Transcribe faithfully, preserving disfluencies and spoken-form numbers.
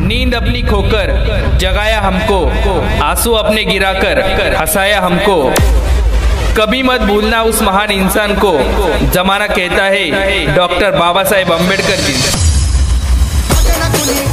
नींद अपनी खोकर जगाया हमको, आंसू अपने गिराकर हंसाया हमको। कभी मत भूलना उस महान इंसान को, जमाना कहता है डॉक्टर बाबा साहेब अम्बेडकर जी।